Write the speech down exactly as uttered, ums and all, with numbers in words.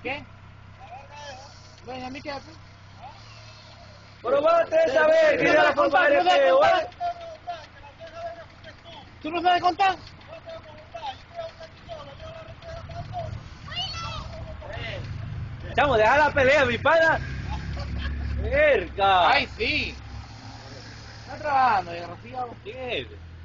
¿Qué? Ven, a mí qué. Pero vate a saber, que era la forma de feo, ¿eh? ¿Tú no sabes contar? Chamo, deja la pelea, mi pana. Verga. Ay, sí. Está trabajando, ya, Rocío. ¿Quién es?